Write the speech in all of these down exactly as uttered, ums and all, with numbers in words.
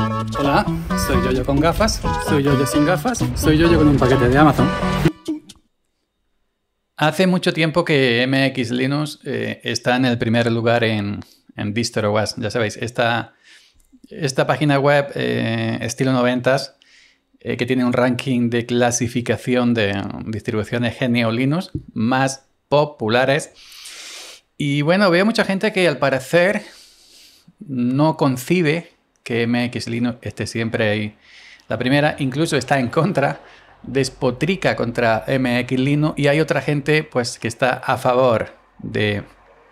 Hola, soy Yoyo con gafas, soy Yoyo sin gafas, soy Yoyo con un paquete de Amazon. Hace mucho tiempo que M X Linux eh, está en el primer lugar en, en DistroWatch. Ya sabéis, esta, esta página web eh, estilo noventas eh, que tiene un ranking de clasificación de distribuciones G N U Linux más populares. Y bueno, veo mucha gente que al parecer no concibe que M X Linux esté siempre ahí. La primera incluso está en contra, despotrica contra M X Linux, y hay otra gente pues que está a favor de,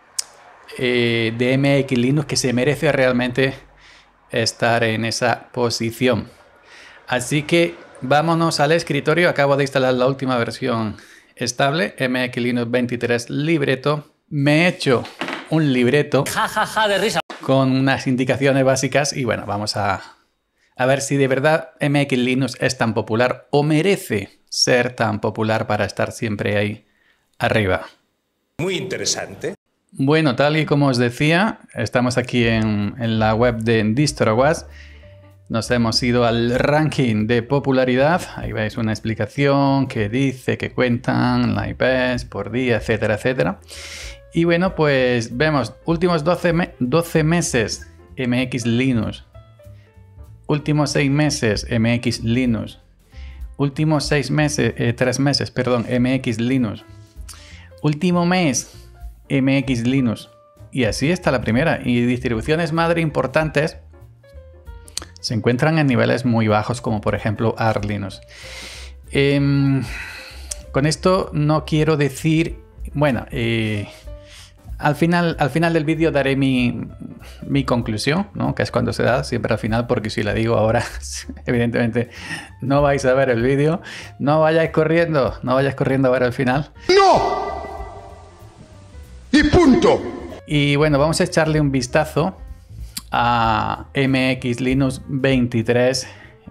eh, de M X Linux, que se merece realmente estar en esa posición. Así que vámonos al escritorio. Acabo de instalar la última versión estable, M X Linux veintitrés libreto. Me he hecho un libreto ja, ja, ja, de risa, con unas indicaciones básicas y bueno, vamos a, a ver si de verdad M X Linux es tan popular o merece ser tan popular para estar siempre ahí arriba. Muy interesante. Bueno, tal y como os decía, estamos aquí en, en la web de DistroWatch. Nos hemos ido al ranking de popularidad. Ahí veis una explicación que dice que cuentan la I Ps por día, etcétera, etcétera. Y bueno, pues vemos últimos doce, me doce meses M X Linux. Últimos seis meses M X Linux. Últimos seis meses, eh, tres meses, perdón, M X Linux. Último mes M X Linux. Y así está la primera. Y distribuciones madre importantes se encuentran en niveles muy bajos, como por ejemplo Arch Linux. Eh, con esto no quiero decir, bueno, eh, al final, al final del vídeo daré mi, mi conclusión, ¿no? Que es cuando se da, siempre al final, porque si la digo ahora, evidentemente no vais a ver el vídeo. No vayáis corriendo, no vayáis corriendo a ver el final. ¡No! ¡Y punto! Y bueno, vamos a echarle un vistazo a M X Linux veintitrés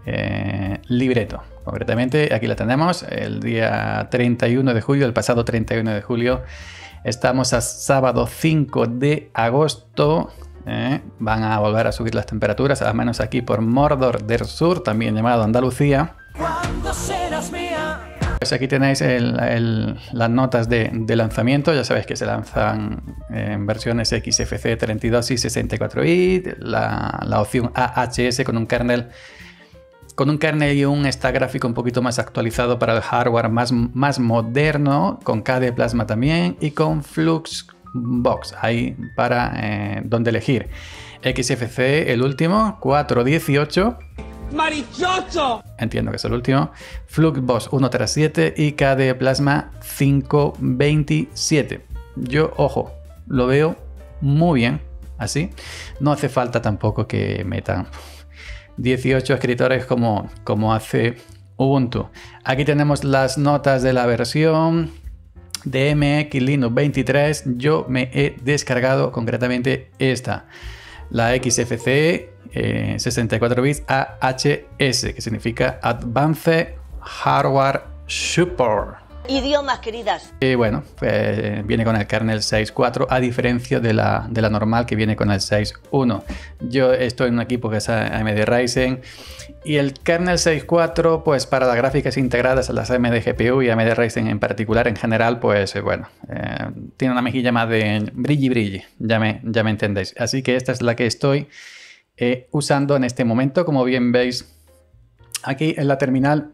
eh, libreto. Concretamente, aquí la tenemos, el día treinta y uno de julio, el pasado treinta y uno de julio. Estamos a sábado cinco de agosto. Eh, van a volver a subir las temperaturas, al menos aquí por Mordor del Sur, también llamado Andalucía. ¿cuándo serás mía? Pues aquí tenéis el, el, las notas de, de lanzamiento. Ya sabéis que se lanzan en versiones X F C treinta y dos y sesenta y cuatro bits, la, la opción A H S con un kernel con un kernel y un stack gráfico un poquito más actualizado para el hardware más, más moderno, con K D Plasma también y con Fluxbox ahí para eh, donde elegir. X F C el último, cuatro punto dieciocho. ¡Marichocho! Entiendo que es el último. Fluxbox uno punto treinta y siete y K D Plasma cinco punto veintisiete. Yo, ojo, lo veo muy bien así. No hace falta tampoco que metan dieciocho escritores como, como hace Ubuntu. Aquí tenemos las notas de la versión de M X Linux veintitrés. Yo me he descargado concretamente esta, la X F C eh, sesenta y cuatro bits A H S, que significa Advanced Hardware Support. Idiomas, queridas. Y bueno, pues viene con el kernel seis punto cuatro, a diferencia de la, de la normal que viene con el seis punto uno. Yo estoy en un equipo que es A M D Ryzen, y el kernel seis punto cuatro, pues para las gráficas integradas, las A M D G P U y A M D Ryzen en particular, en general, pues bueno, eh, tiene una mejilla más de brilli brilli, ya me, ya me entendéis. Así que esta es la que estoy eh, usando en este momento. Como bien veis, aquí en la terminal...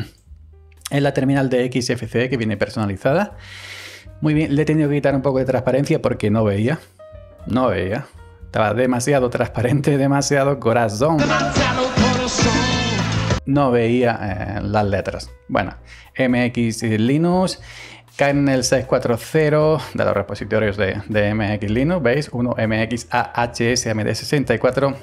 en la terminal de X F C, que viene personalizada. Muy bien, le he tenido que quitar un poco de transparencia porque no veía. No veía. Estaba demasiado transparente, demasiado corazón. Demasiado corazón. No veía eh, las letras. Bueno, M X Linux, kernel seis punto cuatro de los repositorios de, de M X Linux. ¿Veis? Uno M X A H S A M D sesenta y cuatro.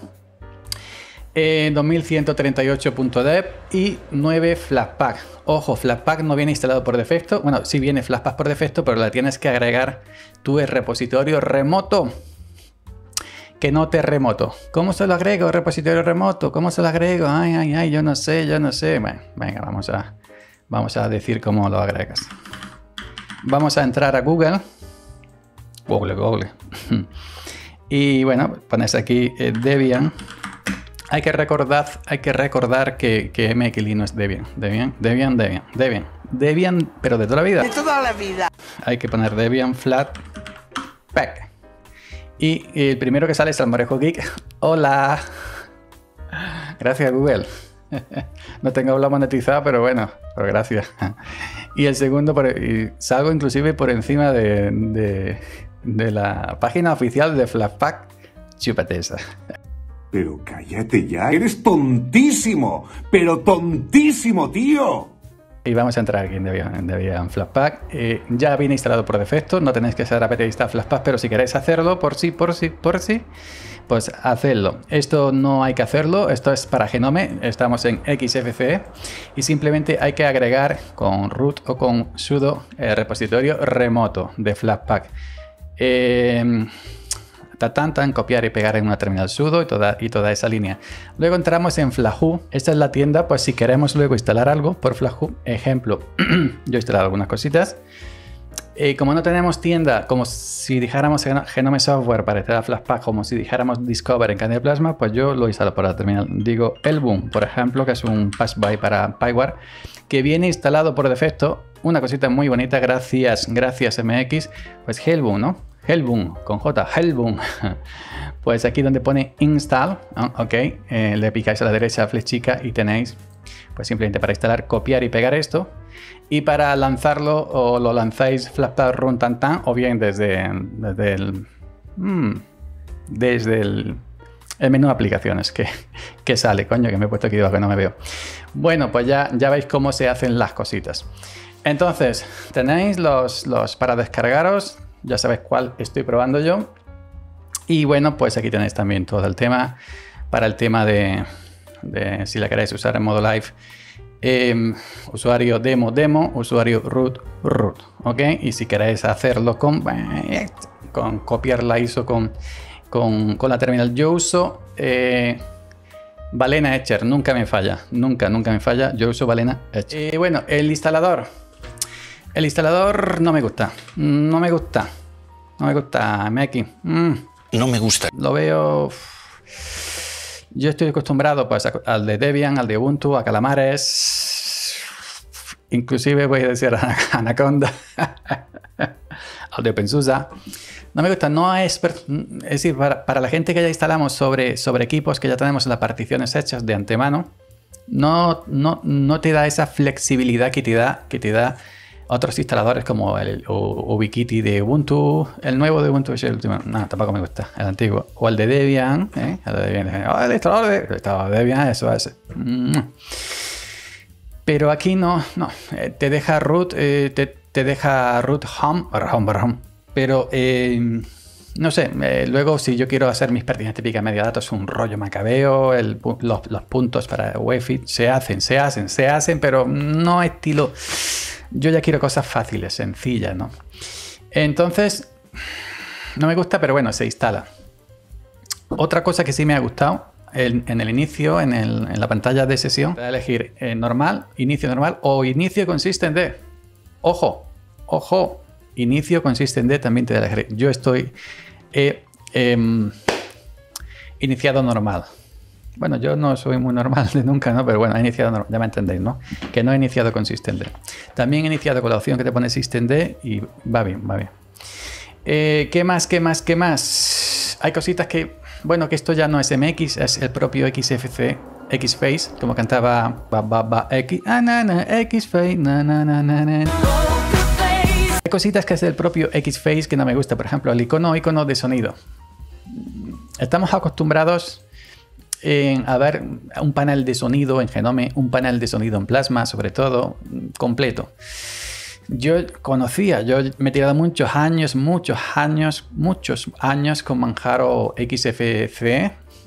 Eh, dos mil ciento treinta y ocho punto dev y nueve Flatpak. Ojo, Flatpak no viene instalado por defecto. Bueno, sí viene Flatpak por defecto, pero la tienes que agregar tú el repositorio remoto. Que no te remoto. ¿Cómo se lo agrego? Repositorio remoto. ¿Cómo se lo agrego? Ay, ay, ay, yo no sé, yo no sé. Bueno, venga, vamos a, vamos a decir cómo lo agregas. Vamos a entrar a Google. Google, Google. Y bueno, pones aquí eh, Debian. hay que recordar, hay que recordar que, que M X Linux es Debian. Debian, Debian, Debian, Debian. Debian, pero de toda la vida. De toda la vida. Hay que poner Debian Flatpak. Y el primero que sale es Salmorejo Geek. Hola. Gracias, Google. No tengo habla monetizada, pero bueno, pero gracias. Y el segundo, por, y salgo inclusive por encima de, de, de la página oficial de Flatpak. Chúpate esa. Pero cállate ya, eres tontísimo, pero tontísimo, tío. Y vamos a entrar aquí en Debian, en Debian Flatpak. Eh, ya viene instalado por defecto, no tenéis que ser apetista Flatpak, pero si queréis hacerlo, por sí, por sí, por sí, pues hacedlo. Esto no hay que hacerlo, esto es para Genome, estamos en X F C E y simplemente hay que agregar con root o con sudo el repositorio remoto de Flatpak. Eh, Tan, tan, copiar y pegar en una terminal sudo y toda, y toda esa línea. Luego entramos en Flathu. Esta es la tienda, pues si queremos luego instalar algo por Flathu. Ejemplo, yo he instalado algunas cositas. Y como no tenemos tienda, como si dijéramos Genome Software para instalar Flatpak, como si dijéramos Discover en Candy Plasma, pues yo lo instalo por la terminal. Digo Hellboom, por ejemplo, que es un pass-by para Pyware, que viene instalado por defecto. Una cosita muy bonita, gracias, gracias M X, pues Hellboom, ¿no? Hellboom, con J, Hellboom. Pues aquí donde pone install, ok, eh, le picáis a la derecha flechica y tenéis, pues simplemente para instalar, copiar y pegar esto. Y para lanzarlo, o lo lanzáis Flatpak run tan tan, o bien desde, desde el, mmm, desde el, el menú aplicaciones que, que sale. Coño, que me he puesto aquí debajo que no me veo. Bueno, pues ya, ya veis cómo se hacen las cositas. Entonces, tenéis los, los para descargaros. Ya sabéis cuál estoy probando yo. Y bueno, pues aquí tenéis también todo el tema para el tema de, de si la queréis usar en modo live. Eh, usuario demo demo, usuario root root, ¿ok? Y si queréis hacerlo con, con copiar la I S O con, con, con la terminal, yo uso eh, Balena Etcher, nunca me falla, nunca, nunca me falla, yo uso Balena Etcher. Y bueno, el instalador. El instalador no me gusta, no me gusta, no me gusta, M X. Mm. No me gusta. Lo veo... Yo estoy acostumbrado pues, al de Debian, al de Ubuntu, a Calamares, inclusive voy a decir a Anaconda, al de OpenSUSE. No me gusta, no es... Es decir, para, para la gente que ya instalamos sobre, sobre equipos que ya tenemos las particiones hechas de antemano, no, no, no te da esa flexibilidad que te da... Que te da otros instaladores como el Ubiquiti de Ubuntu, el nuevo de Ubuntu es el último, no, tampoco me gusta, el antiguo, o el de Debian, ¿eh? el, de Debian oh, el instalador de, el instalador de Debian, eso es. Pero aquí no, no, te deja root, eh, te, te deja root home, home, home. Pero eh, no sé, eh, luego si yo quiero hacer mis particiones típicas media datos, un rollo macabeo, el, los, los puntos para U E F I se hacen, se hacen, se hacen, pero no estilo. Yo ya quiero cosas fáciles, sencillas, ¿no? Entonces, no me gusta, pero bueno, se instala. Otra cosa que sí me ha gustado, en, en el inicio, en, el, en la pantalla de sesión, voy a elegir eh, normal, inicio normal o inicio con systemd. Ojo, ojo, inicio con systemd también te voy a elegir. Yo estoy eh, eh, iniciado normal. Bueno, yo no soy muy normal de nunca, ¿no? Pero bueno, he iniciado, ya me entendéis, ¿no? Que no he iniciado con systemd. También he iniciado con la opción que te pone systemd y va bien, va bien. Eh, ¿Qué más, qué más, qué más? Hay cositas que, bueno, que esto ya no es M X, es el propio X F C, Xface, como cantaba ba, ba, ba, X, ah, na, na, Xface, na, na, na, na, na. Hay cositas que es el propio Xface que no me gusta, por ejemplo, el icono, icono de sonido. Estamos acostumbrados en a ver un panel de sonido en Genome, un panel de sonido en Plasma, sobre todo, completo. Yo conocía, yo me he tirado muchos años, muchos años, muchos años con Manjaro X F C,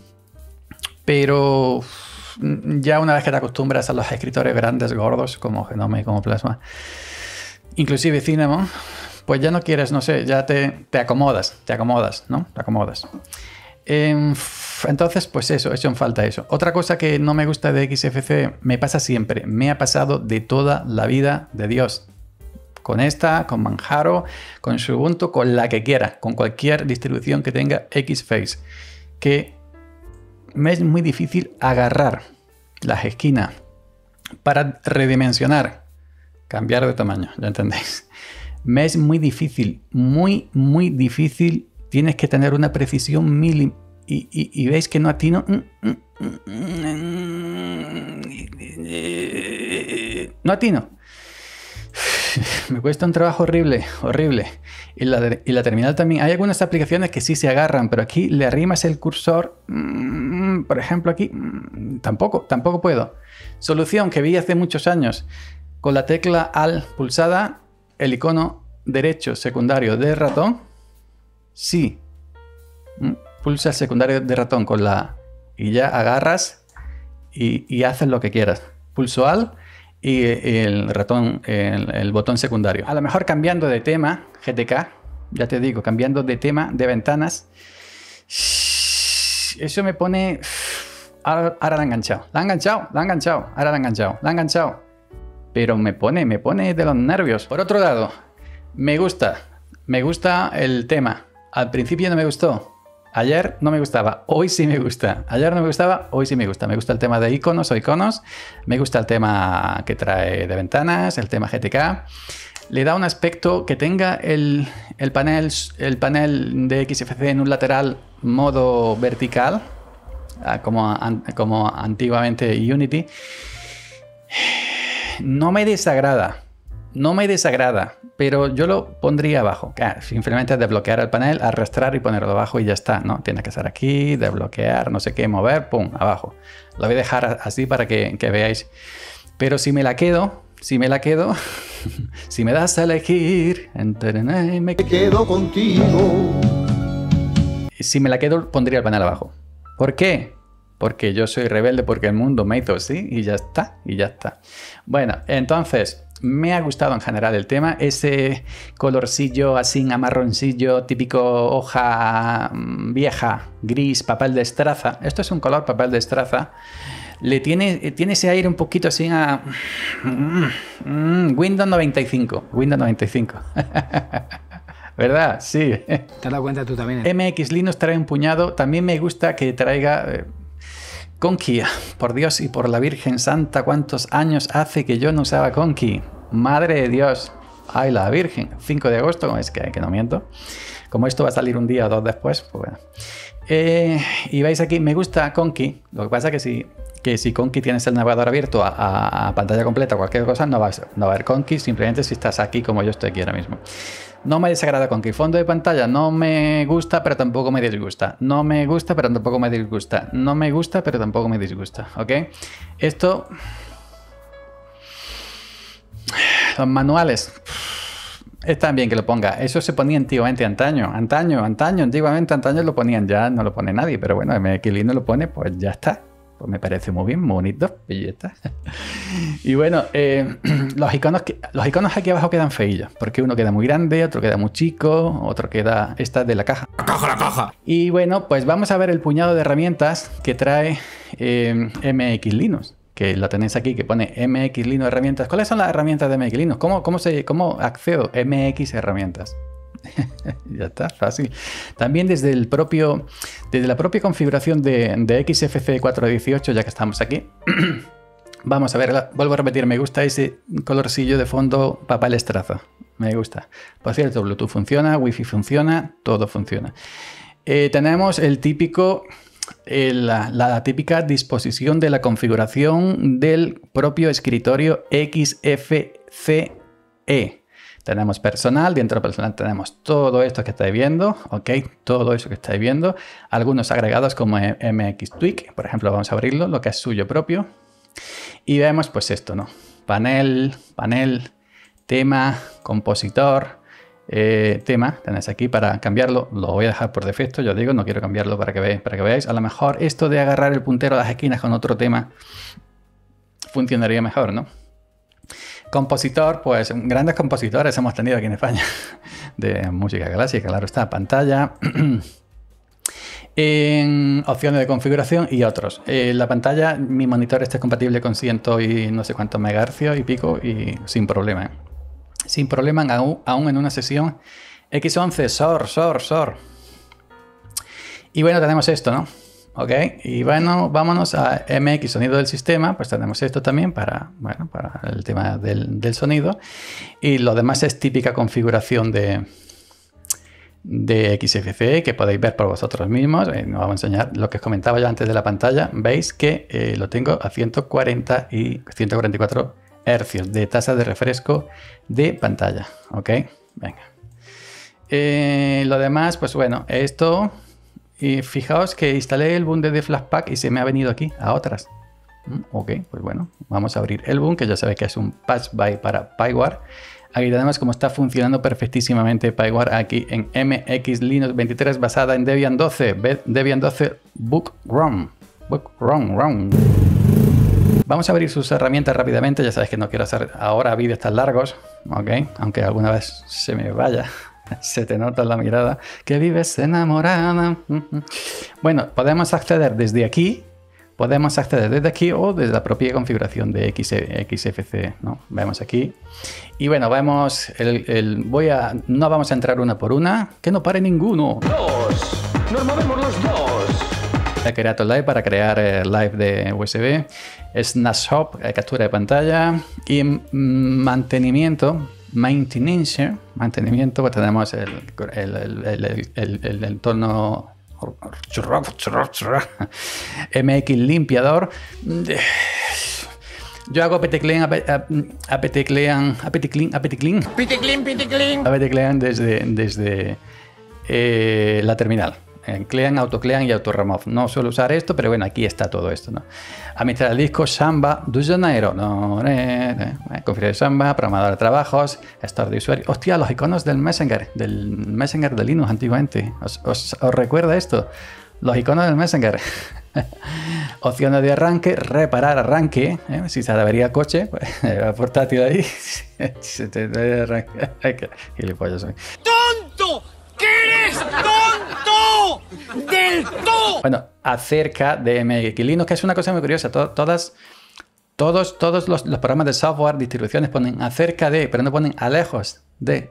pero ya una vez que te acostumbras a los escritores grandes, gordos, como Genome y como Plasma, inclusive Cinnamon, pues ya no quieres, no sé, ya te, te acomodas, te acomodas, ¿no? Te acomodas. Eh, entonces, pues eso, he hecho en falta eso. Otra cosa que no me gusta de X F C, me pasa siempre, me ha pasado de toda la vida de Dios. Con esta, con Manjaro, con Ubuntu, con la que quiera, con cualquier distribución que tenga Xface. Que me es muy difícil agarrar las esquinas para redimensionar, cambiar de tamaño, ¿ya entendéis? Me es muy difícil, muy, muy difícil. Tienes que tener una precisión mil y, y, y veis que no atino. No atino. Me cuesta un trabajo horrible, horrible. Y la, y la terminal también. Hay algunas aplicaciones que sí se agarran, pero aquí le arrimas el cursor. Por ejemplo, aquí tampoco, tampoco puedo. Solución que vi hace muchos años. Con la tecla Alt pulsada, el icono derecho secundario del ratón. Sí. Pulsa el secundario de ratón con la... Y ya agarras y, y haces lo que quieras. Pulso Alt y el ratón, el, el botón secundario. A lo mejor cambiando de tema, G T K, ya te digo, cambiando de tema, de ventanas. Eso me pone... Ahora, ahora la han enganchado. La han enganchado, la han enganchado. Ahora la han enganchado, la han enganchado. Pero me pone, me pone de los nervios. Por otro lado, me gusta, me gusta el tema. Al principio no me gustó. Ayer no me gustaba, hoy sí me gusta. Ayer no me gustaba, hoy sí me gusta. Me gusta el tema de iconos o iconos. Me gusta el tema que trae de ventanas, el tema G T K. Le da un aspecto que tenga el, el, panel, el panel de X F C en un lateral modo vertical, como, como antiguamente Unity. No me desagrada. No me desagrada, pero yo lo pondría abajo. Simplemente desbloquear el panel, arrastrar y ponerlo abajo y ya está, ¿no? Tiene que estar aquí, desbloquear, no sé qué, mover, pum, abajo. Lo voy a dejar así para que, que veáis. Pero si me la quedo, si me la quedo, si me das a elegir, me quedo contigo. Si me la quedo, pondría el panel abajo. ¿Por qué? Porque yo soy rebelde, porque el mundo me hizo así y ya está, y ya está. Bueno, entonces... Me ha gustado en general el tema, ese colorcillo así, amarroncillo, típico hoja vieja, gris, papel de estraza. Esto es un color papel de estraza. Le tiene, tiene ese aire un poquito así a... Windows noventa y cinco. Windows noventa y cinco. ¿Verdad? Sí. ¿Te has dado cuenta tú también? M X Linux trae un puñado. También me gusta que traiga... Eh, Conky, por Dios y por la Virgen Santa, ¿cuántos años hace que yo no usaba Conky? Madre de Dios. Ay, la Virgen. cinco de agosto, es que, que no miento. Como esto va a salir un día o dos después, pues bueno. Eh, y veis aquí, me gusta Conky. Lo que pasa es que si, que si Conky tienes el navegador abierto a, a, a pantalla completa o cualquier cosa, no va, a, no va a haber Conky, simplemente si estás aquí como yo estoy aquí ahora mismo. No me desagrada Conky. Fondo de pantalla no me gusta, pero tampoco me disgusta. No me gusta, pero tampoco me disgusta. No me gusta, pero tampoco me disgusta. ¿Ok? Esto... Los manuales... Están bien que lo ponga. Eso se ponía antiguamente, antaño. Antaño, antaño, antiguamente, antaño lo ponían. Ya no lo pone nadie. Pero bueno, M X Linux lo pone, pues ya está. Pues me parece muy bien, muy bonito. Y ya está. Y bueno, eh, los, iconos que, los iconos aquí abajo quedan feillos. Porque uno queda muy grande, otro queda muy chico, otro queda... Esta de la caja. ¡La caja, la caja! Y bueno, pues vamos a ver el puñado de herramientas que trae eh, M X Linux. Que lo tenéis aquí, que pone M X Linux herramientas. ¿Cuáles son las herramientas de M X Linux? ¿Cómo, cómo, se, cómo accedo? M X herramientas. Ya está, fácil. También desde el propio, desde la propia configuración de, de X F C cuatro dieciocho, ya que estamos aquí, vamos a ver, vuelvo a repetir, me gusta ese colorcillo de fondo papel estraza. Me gusta. Por cierto, Bluetooth funciona, Wi-Fi funciona, todo funciona. Eh, tenemos el típico... La, la típica disposición de la configuración del propio escritorio X F C E. Tenemos personal, dentro del personal tenemos todo esto que estáis viendo, ok, todo eso que estáis viendo, algunos agregados como M X Tweak, por ejemplo, vamos a abrirlo, lo que es suyo propio, y vemos pues esto, ¿no? Panel, panel, tema, compositor, Eh, tema, tenéis aquí para cambiarlo, lo voy a dejar por defecto, yo digo, no quiero cambiarlo para que, veáis, para que veáis, a lo mejor esto de agarrar el puntero a las esquinas con otro tema funcionaría mejor, ¿no? Compositor, pues grandes compositores hemos tenido aquí en España de música clásica, claro está, pantalla, en opciones de configuración y otros. En la pantalla, mi monitor está compatible con ciento y no sé cuántos megahercios y pico y sin problema, ¿eh? Sin problema, aún, aún en una sesión X once, S O R, S O R, S O R. Y bueno, tenemos esto, ¿no? ¿ok? Y bueno, vámonos a M X, sonido del sistema, pues tenemos esto también para, bueno, para el tema del, del sonido. Y lo demás es típica configuración de, de X F C E que podéis ver por vosotros mismos. Eh, nos vamos a enseñar lo que os comentaba yo antes de la pantalla. Veis que eh, lo tengo a ciento cuarenta y ciento cuarenta y cuatro hercios de tasa de refresco de pantalla, ¿ok? Venga. Eh, lo demás, pues bueno, esto... Y fijaos que instalé el boom de Flatpak y se me ha venido aquí a otras. Mm, ok, pues bueno, vamos a abrir el boom, que ya sabéis que es un patch by para PyWare. Aquí tenemos cómo está funcionando perfectísimamente PyWare aquí en M X Linux veintitrés basada en Debian doce. Debian doce Book ROM. Book ROM, ROM. Vamos a abrir sus herramientas rápidamente. Ya sabéis que no quiero hacer ahora vídeos tan largos, ok, aunque alguna vez se me vaya. Se te nota en la mirada que vives enamorada. Bueno, podemos acceder desde aquí, podemos acceder desde aquí o desde la propia configuración de X F C E, ¿no? Vemos aquí. Y bueno, vemos el, el voy a no vamos a entrar una por una, que no pare ninguno. Dos. Nos movemos los dos. He creado live para crear el live de U S B, snapshot, captura de pantalla y mantenimiento. Maintenance, mantenimiento, pues tenemos el, el, el, el, el, el entorno M X limpiador. Yo hago apt clean, apt clean, apt clean, apt clean, Piti clean, piti clean. apt clean desde, desde eh, la terminal. Clean, autoclean y autoremove. No suelo usar esto, pero bueno, aquí está todo esto, ¿no? Administrar el disco, Samba, de Janeiro, no, eh, eh, configurar Samba, programador de trabajos, gestor de usuario. Hostia, los iconos del Messenger, del Messenger de Linux antiguamente. ¿Os, os, os recuerda esto? Los iconos del Messenger. Opciones de arranque, reparar arranque. ¿eh? Si se avería el coche, pues el portátil ahí. Se te da arranque. Gilipollas soy. ¡Tonto! ¡Que eres tonto! ¡Del todo! Bueno, acerca de M X Linux, que es una cosa muy curiosa. To todas, todos todos los, los programas de software, distribuciones ponen acerca de, pero no ponen a lejos de.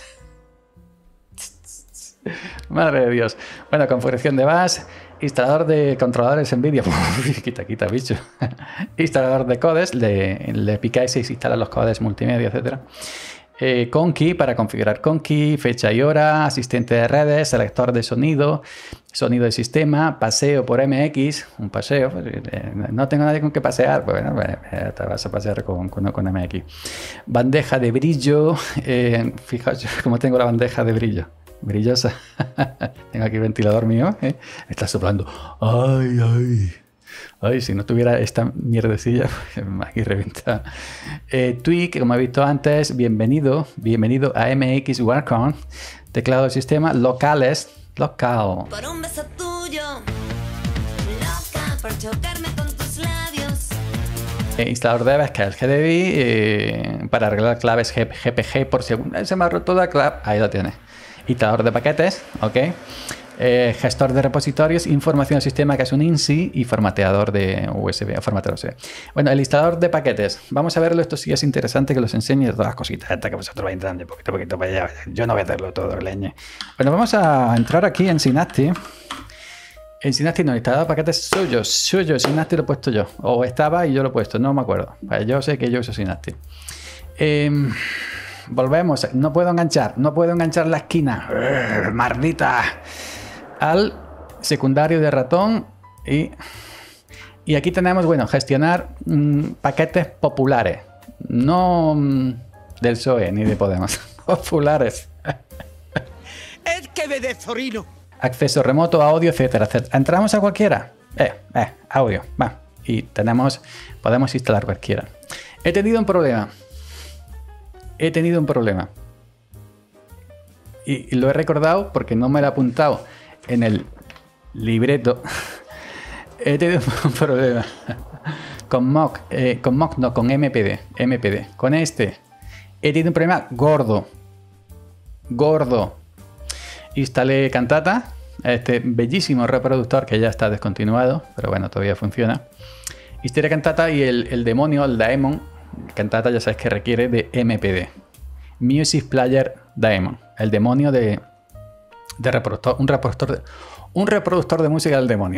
Madre de Dios. Bueno, configuración de bus, instalador de controladores NVIDIA. quita, quita, bicho. Instalador de codes, le, le picáis y se instalan los codes multimedia, etcétera. Eh, Conky para configurar Conky, fecha y hora, asistente de redes, selector de sonido, sonido de sistema, paseo por M X, un paseo, pues, eh, no tengo nadie con que pasear, pues bueno, eh, te vas a pasear con, con, con M X. Bandeja de brillo, eh, fijaos cómo tengo la bandeja de brillo, brillosa. Tengo aquí el ventilador mío, eh, está soplando, ay, ay. Ay, si no tuviera esta mierdecilla, aquí reventa. Eh, Tweak, como he visto antes, bienvenido, bienvenido a M X Wacom. Teclado de sistema, locales, local. Por un beso tuyo, loca por chocarme con tus labios. Eh, instalador de Aves, que es el G D B, eh, para arreglar claves G P G por segundo. Se me ha roto la clave, ahí lo tiene. Instalador de paquetes, ok. Eh, gestor de repositorios, información del sistema, que es un I N S I, y formateador de U S B, formateador U S B. Bueno, el instalador de paquetes. Vamos a verlo, esto sí es interesante que los enseñe todas las cositas estas que vosotros vais entrando poquito a poquito para allá. Yo no voy a hacerlo todo, leñe. Bueno, vamos a entrar aquí en Synaptic. En Synaptic no, el instalador de paquetes suyo, suyo, Synaptic lo he puesto yo. O estaba y yo lo he puesto, no me acuerdo. Vale, yo sé que yo uso Synaptic. Eh, volvemos, no puedo enganchar, no puedo enganchar la esquina. Urgh, ¡maldita! Al secundario de ratón y, y aquí tenemos, bueno, gestionar mmm, paquetes populares, no mmm, del P S O E ni de Podemos, populares. ¡El que ve de Zorino! Acceso remoto, audio, etcétera, etcétera. Entramos a cualquiera, eh, eh, audio, va, y tenemos, podemos instalar cualquiera. He tenido un problema, he tenido un problema y, y lo he recordado porque no me lo he apuntado en el libreto. He tenido un problema con mock, eh, con mock no, con M P D, M P D. Con este he tenido un problema gordo, gordo. Instalé Cantata, este bellísimo reproductor que ya está descontinuado, pero bueno, todavía funciona. Instalé Cantata y el, el demonio, el Daemon, Cantata ya sabes que requiere de M P D. Music Player Daemon, el demonio de de reproductor, un reproductor de, un reproductor de música del demonio.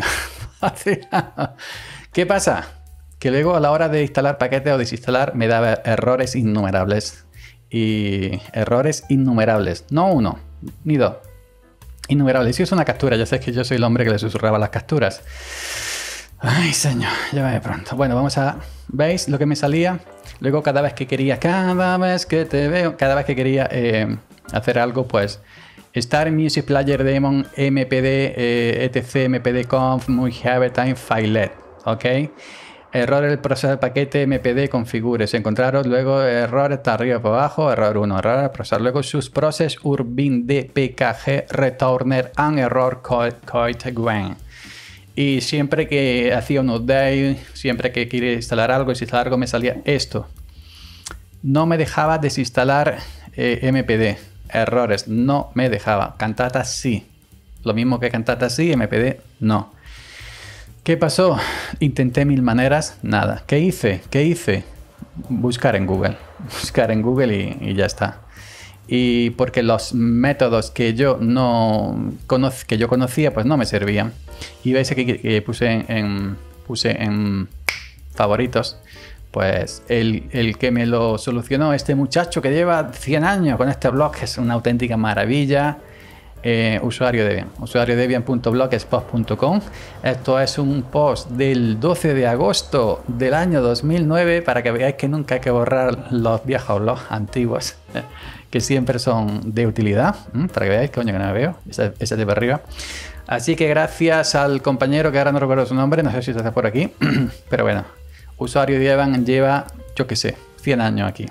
¿Qué pasa? Que luego a la hora de instalar paquetes o desinstalar me daba errores innumerables. Y errores innumerables. No uno, ni dos. Innumerables. Si es una captura, ya sé que yo soy el hombre que le susurraba las capturas. Ay, señor, ya va de pronto. Bueno, vamos a... ¿Veis lo que me salía? Luego cada vez que quería, cada vez que te veo, cada vez que quería eh, hacer algo, pues... Star Music Player Demon, M P D, eh, etc, M P D conf, muy have time, filet, ¿ok? Error el proceso del paquete M P D configure. Se encontraron luego errores está arriba para abajo, error uno, error el procesador. Luego sus process urbin d p k g returner and error coit gwen. Y siempre que hacía un update, siempre que quería instalar algo, desinstalar algo, me salía esto. No me dejaba desinstalar eh, M P D. Errores, no me dejaba. Cantata sí. Lo mismo que Cantata sí, M P D no. ¿Qué pasó? Intenté mil maneras, nada. ¿Qué hice? ¿Qué hice? Buscar en Google. Buscar en Google y, y ya está. Y porque los métodos que yo no cono que yo conocía, pues no me servían. Y veis que, que puse en, en, puse en favoritos. Pues el, el que me lo solucionó, este muchacho que lleva cien años con este blog, que es una auténtica maravilla. Eh, usuario Debian, usuario debian punto blogspot punto com. Esto es un post del doce de agosto del año dos mil nueve, para que veáis que nunca hay que borrar los viejos blogs antiguos, eh, que siempre son de utilidad. ¿Mm? Para que veáis, coño, que no me veo, ese, ese de para arriba. Así que gracias al compañero, que ahora no recuerdo su nombre, no sé si está por aquí, pero bueno, usuario Debian lleva, yo qué sé, cien años aquí.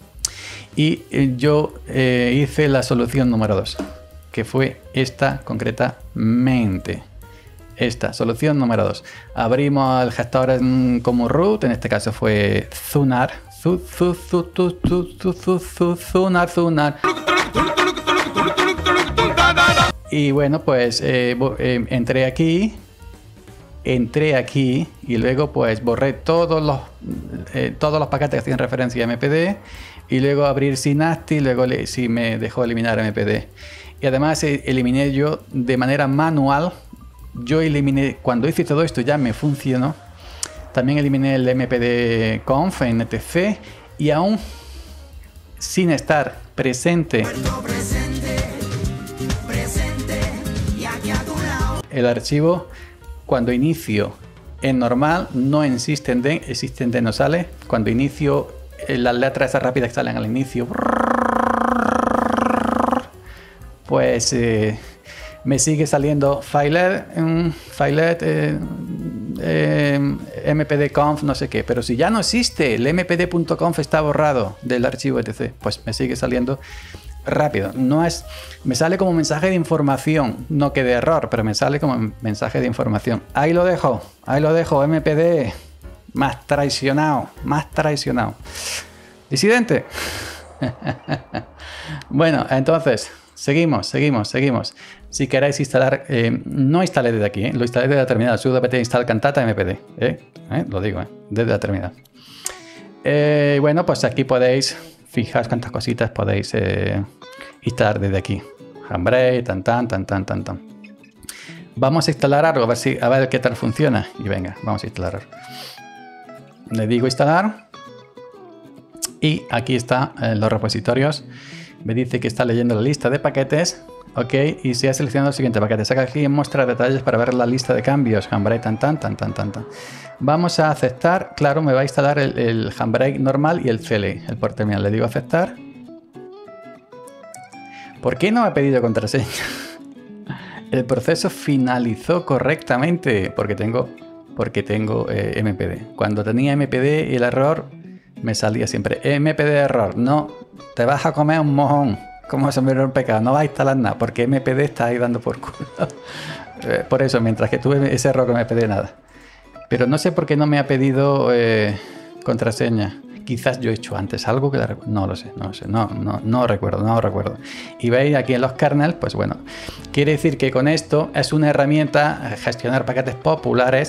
Y eh, yo eh, hice la solución número dos. Que fue esta concretamente. Esta, solución número dos. Abrimos el gestor en, como root, en este caso fue Zunar. Zunar, Zunar. Y bueno, pues eh, eh, entré aquí. Entré aquí y luego pues borré todos los, eh, todos los paquetes que hacían referencia a M P D. Y luego abrir Synaptic, luego le, sí me dejó eliminar M P D. Y además eliminé yo de manera manual. Yo eliminé, cuando hice todo esto ya me funcionó. También eliminé el M P D conf en etc. Y aún sin estar presente, el archivo, cuando inicio en normal, no en systemd, el systemd no sale. Cuando inicio, las letras esas rápidas que salen al inicio, pues eh, me sigue saliendo filet, um, filet eh, eh, mpdconf, no sé qué. Pero si ya no existe, el mpd.conf está borrado del archivo etc, pues me sigue saliendo rápido. No es, me sale como mensaje de información, no que de error, pero me sale como mensaje de información. Ahí lo dejo, ahí lo dejo, M P D, más traicionado, más traicionado. Disidente. Bueno, entonces... Seguimos, seguimos, seguimos. Si queréis instalar, eh, no instalé desde aquí, ¿eh? Lo instalé desde la terminal. Sudo apt install cantata mpd. ¿eh? ¿Eh? Lo digo, ¿eh? Desde la terminal. Eh, bueno, pues aquí podéis, fijaos cuántas cositas podéis eh, instalar desde aquí. Handbrake, tan, tan, tan, tan, tan, tan. Vamos a instalar algo, a ver, si, a ver qué tal funciona. Y venga, vamos a instalar. Le digo instalar. Y aquí están eh, los repositorios. Me dice que está leyendo la lista de paquetes, ok, y se ha seleccionado el siguiente paquete. Saca aquí en muestra detalles para ver la lista de cambios. Handbrake, tan, tan, tan, tan, tan, tan. Vamos a aceptar, claro, me va a instalar el, el Handbrake normal y el C L I, el por terminal. Le digo aceptar. ¿Por qué no me ha pedido contraseña? El proceso finalizó correctamente porque tengo, porque tengo eh, M P D. Cuando tenía M P D y el error me salía siempre M P D error. No, te vas a comer un mojón. Como se me dio el pecado. No vas a instalar nada porque M P D está ahí dando por culo. Por eso, mientras que tuve ese error con M P D, nada. Pero no sé por qué no me ha pedido eh, contraseña. Quizás yo he hecho antes algo que la no lo sé, no lo sé, no, no, no recuerdo, no recuerdo. Y veis aquí en los kernels, pues bueno, quiere decir que con esto es una herramienta gestionar paquetes populares,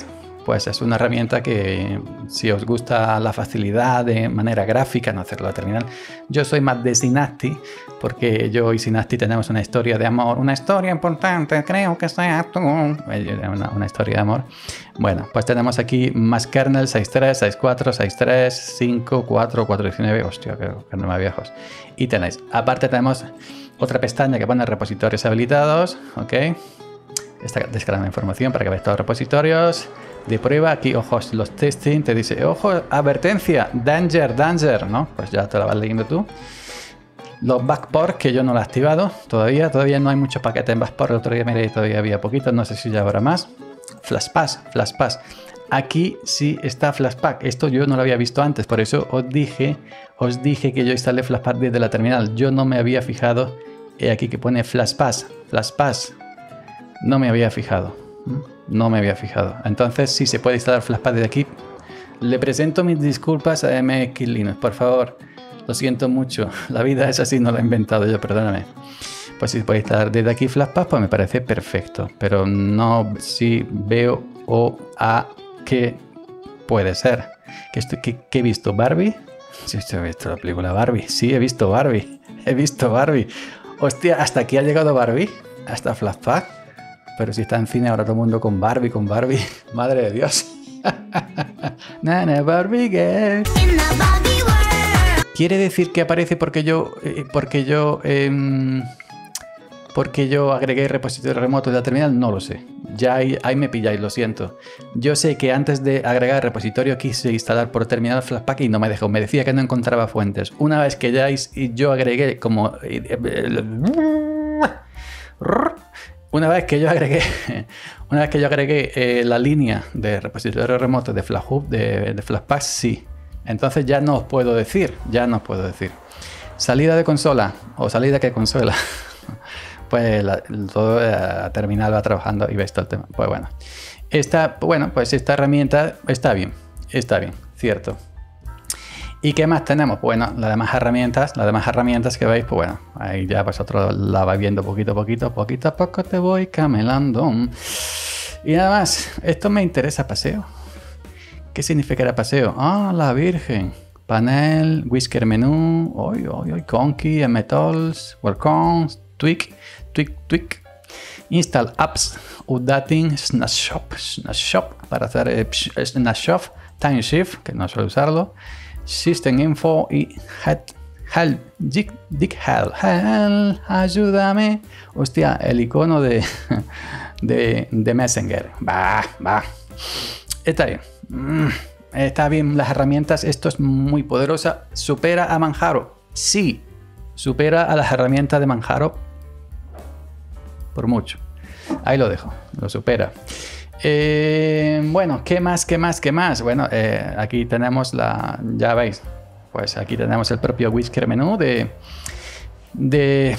pues es una herramienta que si os gusta la facilidad de manera gráfica en hacerlo a terminal. Yo soy más de Synapti, porque yo y Synapti tenemos una historia de amor, una historia importante, creo que sea tú, una, una historia de amor. Bueno, pues tenemos aquí más kernel, seis punto tres, seis punto cuatro, seis punto tres, cinco, cuatro, cuatro punto diecinueve, hostia, que kernel más viejos. Y tenéis, aparte tenemos otra pestaña que pone repositorios habilitados, ok. Está descargando información para que veáis todos los repositorios de prueba. Aquí, ojos, los testing, te dice, ojo, advertencia, danger, danger, ¿no? Pues ya te la vas leyendo tú. Los backport, que yo no lo he activado todavía, todavía no hay muchos paquetes en backport. El otro día miré, todavía había poquitos, no sé si ya habrá más. FlashPass, FlashPass. Aquí sí está FlashPack. Esto yo no lo había visto antes, por eso os dije, os dije que yo instalé FlashPack desde la terminal. Yo no me había fijado eh, aquí que pone FlashPass, FlashPass. No me había fijado, no me había fijado. Entonces sí se puede instalar FlashPack desde aquí. Le presento mis disculpas a M X Linux, por favor. Lo siento mucho, la vida es así, no la he inventado yo, perdóname. Pues si se puede instalar desde aquí FlashPack, pues me parece perfecto. Pero no si veo o a qué puede ser. ¿Qué, estoy, qué, qué he visto? ¿Barbie? Sí, he visto la película Barbie. Sí, he visto Barbie. He visto Barbie. Hostia, hasta aquí ha llegado Barbie. Hasta FlashPack. Pero si está en cine ahora todo el mundo con Barbie, con Barbie. Madre de Dios. Nana Barbie girl. Quiere decir que aparece porque yo... Eh, porque yo... Eh, porque yo agregué repositorio remoto de la terminal. No lo sé. Ya ahí, ahí me pilláis, lo siento. Yo sé que antes de agregar repositorio quise instalar por terminal Flashpack y no me dejó. Me decía que no encontraba fuentes. Una vez que ya yo agregué como... Una vez que yo agregué, una vez que yo agregué eh, la línea de repositorio remoto de FlashHub, de, de Flashpack, sí. Entonces ya no os puedo decir, ya no os puedo decir. Salida de consola, o salida que consola. Pues la, todo la terminal va trabajando y veis todo el tema. Pues bueno, esta, bueno, pues esta herramienta está bien, está bien, cierto. ¿Y qué más tenemos? Bueno, las demás herramientas, las demás herramientas que veis, pues bueno, ahí ya vosotros la vais viendo poquito a poquito, poquito a poco te voy camelando. Y nada más, esto me interesa paseo. ¿Qué significará paseo? Ah, la Virgen. Panel, Whisker menú, hoy, hoy, hoy, Conky, mtools, welcome, tweak, tweak, tweak. Install apps, updating, snapshot, snapshot, para hacer eh, snapshot, time shift, que no suelo usarlo. System Info y Help, Help, Dig, Dig Help, Help, ayúdame. Hostia, el icono de, de, de Messenger. Va, va. Está bien. Mm, está bien las herramientas. Esto es muy poderosa. ¿Supera a Manjaro? Sí. Supera a las herramientas de Manjaro por mucho. Ahí lo dejo. Lo supera. Eh, bueno, ¿qué más? ¿Qué más? ¿Qué más? Bueno, eh, aquí tenemos la... Ya veis, pues aquí tenemos el propio Whisker menú de... De...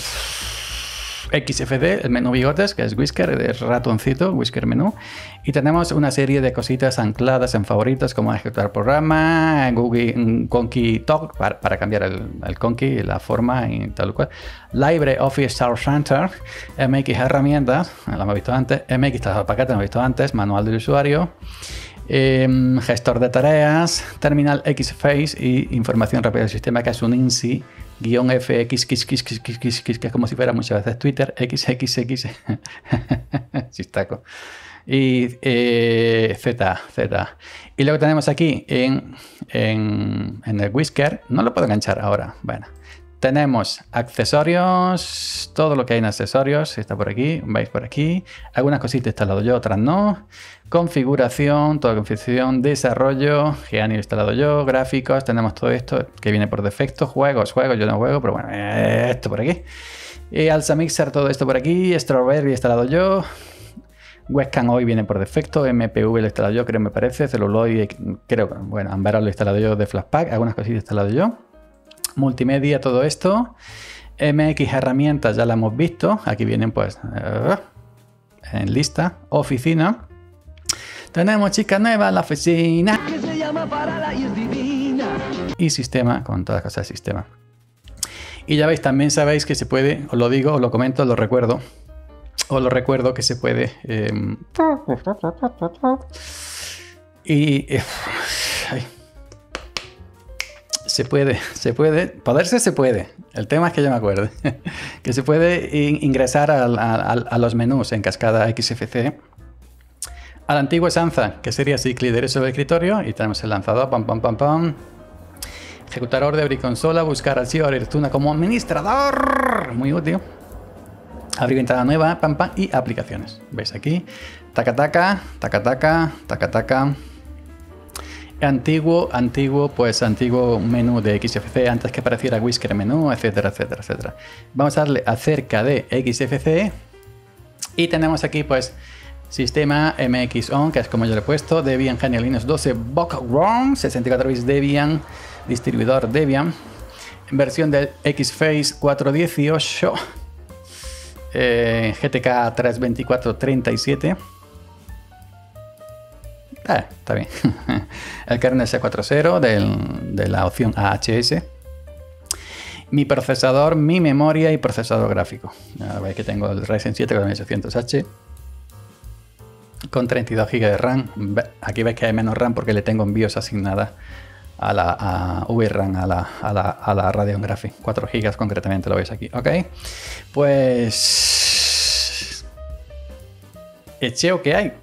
X F D, el menú bigotes, que es Whisker, el ratoncito, Whisker menú. Y tenemos una serie de cositas ancladas en favoritos, como ejecutar programa, Google Conky Talk, para, para cambiar el, el Conky, la forma y tal cual. Libre Office Start Center, M X herramientas, lo hemos visto antes, M X paquete, lo hemos visto antes, manual del usuario. Eh, gestor de tareas, terminal X-Face y información rápida del sistema, que es un I N S I guión F X, que es como si fuera muchas veces Twitter, X X X, chistaco, y eh, Z, Z. Y luego tenemos aquí en, en, en el Whisker, no lo puedo enganchar ahora, bueno. Tenemos accesorios, todo lo que hay en accesorios, está por aquí, veis por aquí. Algunas cositas instalado yo, otras no. Configuración, toda configuración, desarrollo, Geanio instalado yo, gráficos, tenemos todo esto que viene por defecto. Juegos, juegos, yo no juego, pero bueno, esto por aquí. Y Alza Mixer, todo esto por aquí. Strawberry instalado yo. Webcam hoy viene por defecto, M P V lo he instalado yo, creo me parece. Celluloid, creo, bueno, Ambera lo he instalado yo de Flashpack, algunas cositas instalado yo. Multimedia, todo esto. M X herramientas ya la hemos visto. Aquí vienen pues uh, en lista. Oficina. Tenemos chica nueva en la oficina. Que se llama Parada y es divina. Y sistema, con todas las cosas de sistema. Y ya veis, también sabéis que se puede, os lo digo, os lo comento, os lo recuerdo. Os lo recuerdo que se puede... Eh, Y... eh, ay. Se puede, se puede, poderse se puede. El tema es que yo me acuerdo. Que se puede in ingresar a, a, a los menús en cascada X F C. Al antiguo Sanza, que sería así, clic derecho del escritorio. Y tenemos el lanzador, pam, pam, pam, pam. Ejecutar orden, abrir consola, buscar archivo, abrir Tuna como administrador. Muy útil. Abrir ventana nueva, pam, pam. Y aplicaciones. ¿Veis aquí? Taca, taca, taca, taca, taca, taca. Antiguo, antiguo, pues antiguo menú de X F C antes que apareciera Whisker menú, etcétera, etcétera, etcétera. Vamos a darle acerca de X F C y tenemos aquí pues sistema M X On, que es como yo le he puesto, Debian Genial Linux doce Bookworm, sesenta y cuatro bits Debian, distribuidor Debian, versión del Xfce cuatro dieciocho, eh, G T K tres veinticuatro treinta y siete. Ah, está bien. El kernel C cuatro punto cero del, de la opción A H S. Mi procesador, mi memoria y procesador gráfico. Ya veis que tengo el Ryzen siete con ochocientos H con treinta y dos gigas de RAM. Aquí veis que hay menos RAM porque le tengo envíos asignadas a la a V RAM, a la, a la, a la Radeon Graphics. cuatro gigas concretamente, lo veis aquí. Ok. Pues... Echeo que hay.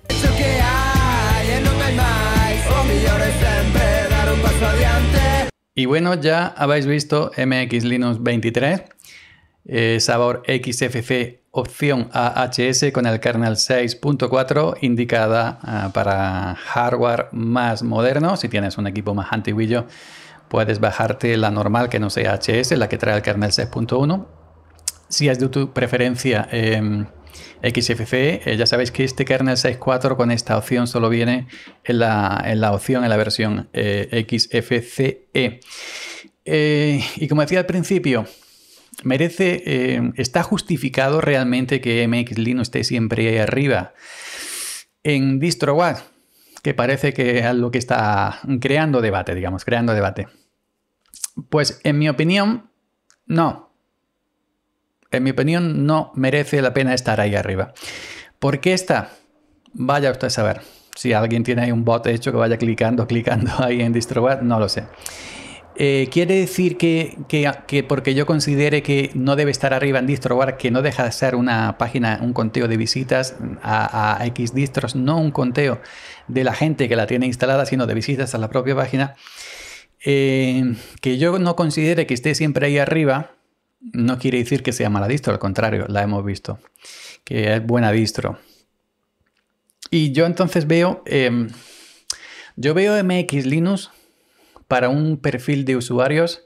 Y bueno, ya habéis visto M X Linux veintitrés, eh, sabor X F C opción A H S con el kernel seis punto cuatro, indicada uh, para hardware más moderno. Si tienes un equipo más antiguillo, puedes bajarte la normal que no sea H S, la que trae el kernel seis punto uno. Si es de tu preferencia eh, X F C, eh, ya sabéis que este kernel seis punto cuatro con esta opción solo viene en la, en la opción, en la versión eh, X F C E. Eh, y como decía al principio, merece, eh, está justificado realmente que M X Linux esté siempre ahí arriba en DistroWatch, que parece que es lo que está creando debate, digamos, creando debate. Pues en mi opinión, no. En mi opinión, no merece la pena estar ahí arriba. ¿Por qué está? Vaya usted a saber. Si alguien tiene ahí un bot hecho que vaya clicando, clicando ahí en DistroWatch, no lo sé. Eh, ¿Quiere decir que, que, que porque yo considere que no debe estar arriba en DistroWatch, que no deja de ser una página, un conteo de visitas a, a X distros, no un conteo de la gente que la tiene instalada, sino de visitas a la propia página? Eh, que yo no considere que esté siempre ahí arriba, no quiere decir que sea mala distro, al contrario, la hemos visto, que es buena distro. Y yo entonces veo, eh, yo veo M X Linux para un perfil de usuarios,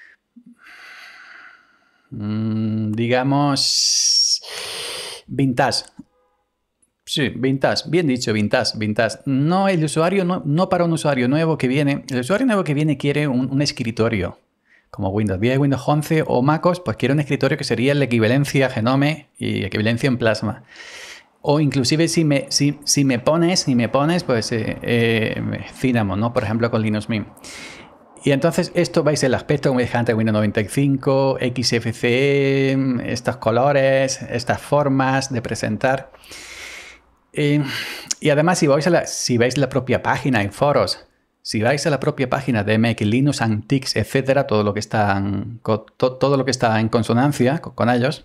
mmm, digamos, vintage. Sí, vintage, bien dicho, vintage, vintage. No el usuario, no, no para un usuario nuevo que viene. El usuario nuevo que viene quiere un, un escritorio. Como Windows diez, Windows once o MacOS, pues quiere un escritorio que sería la equivalencia Genome y equivalencia en Plasma. O inclusive si me, si, si me pones, si me pones, pues eh, eh, Cinnamon, ¿no? Por ejemplo, con Linux Mint. Y entonces esto veis el aspecto, como dije antes, Windows noventa y cinco, X F C E, estos colores, estas formas de presentar. Eh, y además, si vais, a la, si veis la propia página en foros, si vais a la propia página de M X Linux, Antics, etcétera, todo lo que está en, todo lo que está en consonancia con, con ellos,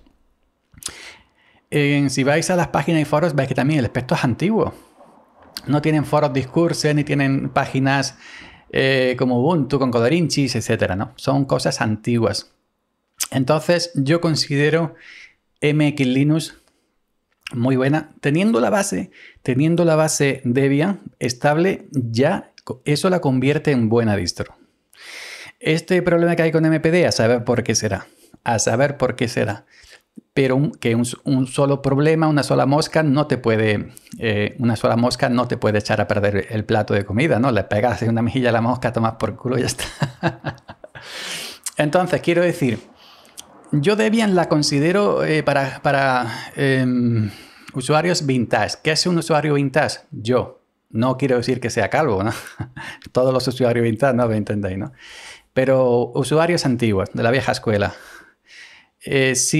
eh, si vais a las páginas y foros, veis que también el aspecto es antiguo. No tienen foros discursos, ni tienen páginas eh, como Ubuntu con colorinchis, etcétera, ¿no? Son cosas antiguas. Entonces, yo considero M X Linux muy buena, teniendo la base, teniendo la base Debian estable, ya eso la convierte en buena distro. Este problema que hay con M P D, a saber por qué será, a saber por qué será. Pero un, que un, un solo problema, una sola mosca no te puede, eh, una sola mosca no te puede echar a perder el plato de comida, ¿no? Le pegas en una mejilla a la mosca, tomas por culo y ya está. Entonces, quiero decir, yo Debian la considero eh, para, para eh, usuarios vintage. ¿Qué es un usuario vintage? Yo. No quiero decir que sea calvo, ¿no? Todos los usuarios vintage, no me entendéis, ¿no? Pero usuarios antiguos, de la vieja escuela. Eh, sí,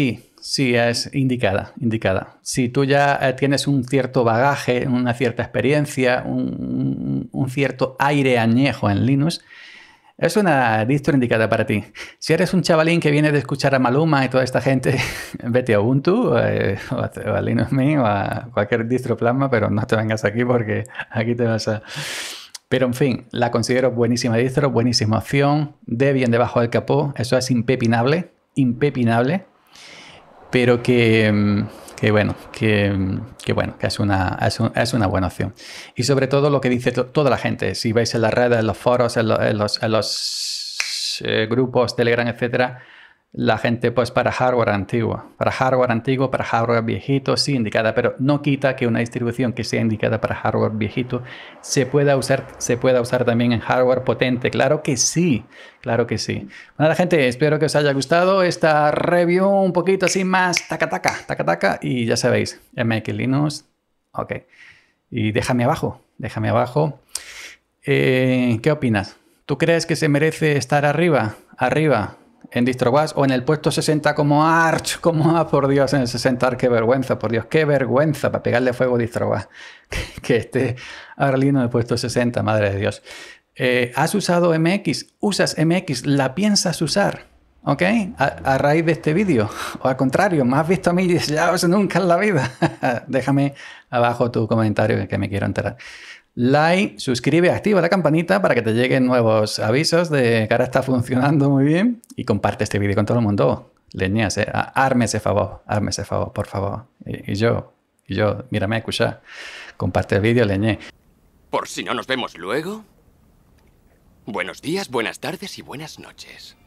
sí, es indicada, indicada. Si tú ya eh, tienes un cierto bagaje, una cierta experiencia, un, un cierto aire añejo en Linux, es una distro indicada para ti. Si eres un chavalín que viene de escuchar a Maluma y toda esta gente, vete a Ubuntu eh, o, a, o a Linux Mint o a cualquier distro plasma, pero no te vengas aquí porque aquí te vas a... Pero en fin, la considero buenísima distro, buenísima opción, Debian debajo del capó, eso es impepinable, impepinable, pero que, que bueno, que, que bueno, que es una, es, un, es una buena opción. Y sobre todo lo que dice to, toda la gente, si veis en las redes, en los foros, en, lo, en los, en los eh, grupos, Telegram, etcétera, la gente pues para hardware antiguo, para hardware antiguo, para hardware viejito, sí indicada, pero no quita que una distribución que sea indicada para hardware viejito se pueda usar, se pueda usar también en hardware potente. Claro que sí, claro que sí. Nada, gente, espero que os haya gustado esta review un poquito así más taca taca, taca taca, y ya sabéis, M X Linux, ok. Y déjame abajo, déjame abajo. Eh, ¿Qué opinas? ¿Tú crees que se merece estar arriba? Arriba. En DistroWash o en el puesto sesenta como Arch, como, ah, por Dios, en el sesenta, qué vergüenza, por Dios, qué vergüenza para pegarle fuego a DistroWash. Que, que esté Arlino en el puesto sesenta, madre de Dios. Eh, ¿Has usado M X? ¿Usas M X? ¿La piensas usar? ¿Ok? A, a raíz de este vídeo. O al contrario, ¿me has visto a mí y dices, ya os nunca en la vida? Déjame abajo tu comentario que me quiero enterar. Like, suscribe, activa la campanita para que te lleguen nuevos avisos de que ahora está funcionando muy bien y comparte este vídeo con todo el mundo. Leñas, eh. Arme ese favor, arme ese favor, por favor. Y, y yo, y yo, mírame, escucha, comparte el vídeo, leñé. Por si no nos vemos luego, buenos días, buenas tardes y buenas noches.